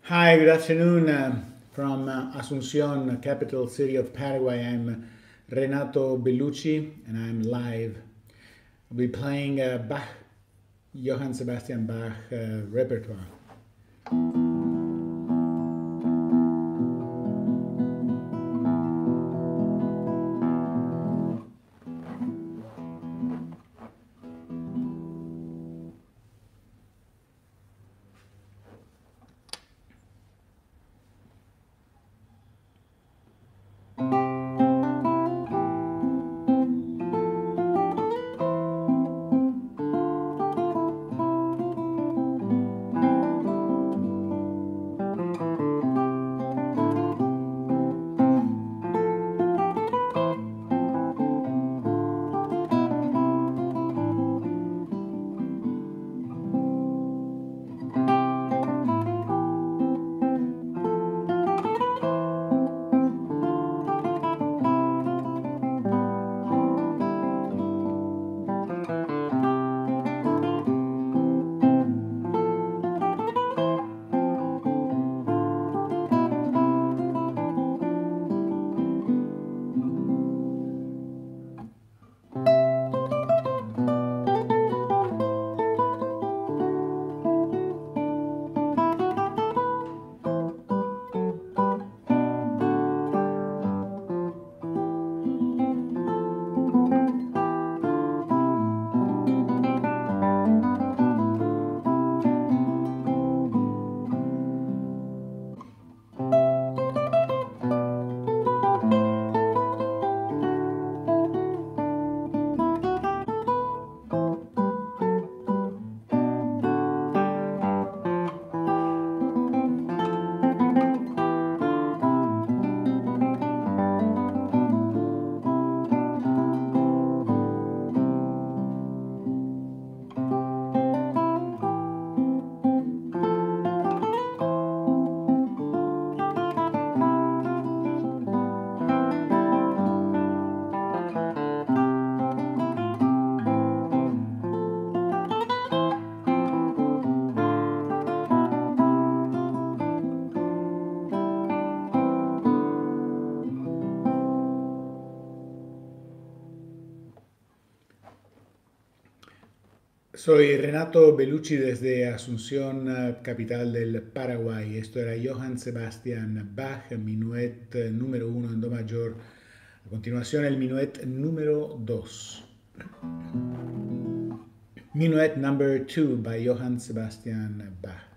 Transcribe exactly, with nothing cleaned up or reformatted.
Hi, good afternoon uh, from uh, Asunción, capital city of Paraguay. I'm Renato Bellucci and I'm live. I'll be playing uh, Bach, Johann Sebastian Bach uh, repertoire. Soy Renato Bellucci desde Asunción, uh, capital del Paraguay. Esto era Johann Sebastian Bach, minuet uh, número uno en Do mayor. A continuación, el minuet número dos. Minuet number two by Johann Sebastian Bach.